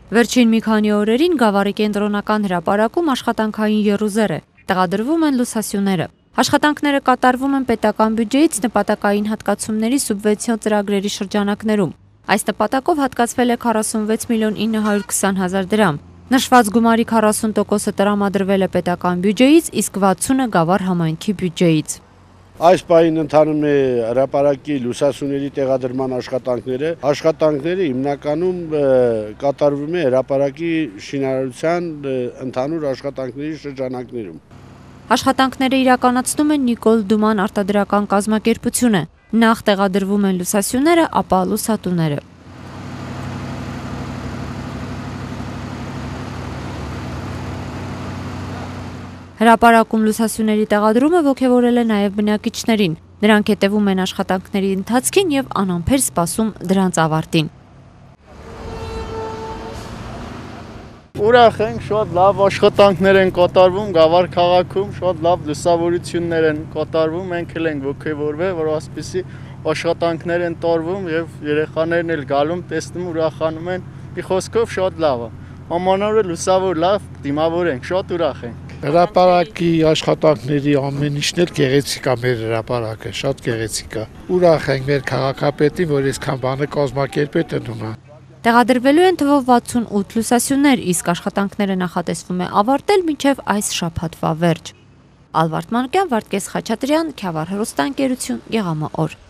Վերջին մի քանի օրերին Գավառի կենտրոնական հրապարակում աշխատանքային եռուզեռ է, տեղադրվում են լուսասյուները։ Աշխատանքները կատարվում են պետական բյուջեից նպատակային հատկացումների սուբվենցիոն ծրագրերի շրջանակներում։ Այս նպատակով հատկացվել է 46 միլիոն 920 հազար դրամ։ Նշված գումարի 40%-ը տրամադրվել է պետական բյուջեից, իսկ 60-ը Գավառ համայնքի բյուջեից։ Այս պահին ընթանում է հրապարակի լուսասյուների տեղադրման աշխատանքները։ Աշխատանքները հիմնականում կատարվում է հրապարակի շինարարության ընդհանուր աշխատանքների շրջանակներում։ Աշխատանքները իրականացնում են Նիկոլ Դուման արտադրական կազմակերպությունը։ Նախ տեղադրվում են լուսասյուները, ապա լուսատուները։ Հրապարակում լուսասյուների տեղադրումը ոգևորել է նաև բնակիչներին։ Նրանք հետևում են աշխատանքների ընթացքին եւ անամբեր սպասում դրանց ավարտին։ Ուրախ ենք, շատ լավ աշխատանքներ են կատարվում Գավառ քաղաքում, շատ լավ լուսավորություններ են կատարվում, մենք էլ ենք ոգևորվել, որ այսպիսի աշխատանքներ են տարվում եւ երեխաներն էլ գալում, տեսնում, ուրախանում են։ Մի խոսքով շատ լավ է։ Ամանորը լուսավոր լավ դիմավոր ենք, շատ ուրախ ենք։ Հրապարակի աշխատանքների ամեն ինչն էլ գեղեցիկ է մեր հրապարակը, շատ գեղեցիկ է։ Ուրախ ենք մեր քաղաքապետին, որ այսքան բանը կազմակերպել դնում է։ Տեղադրվելու են թվով 68 լուսասյուներ, իսկ աշխատանքները նախատեսվում է ավարտել մինչև այս շաբաթվա վերջ։ Ալվարդ Մանուկյան, Վարդգես Խաչատրյան, Քյավառ հեռուստաընկերություն, Գեղամա օր։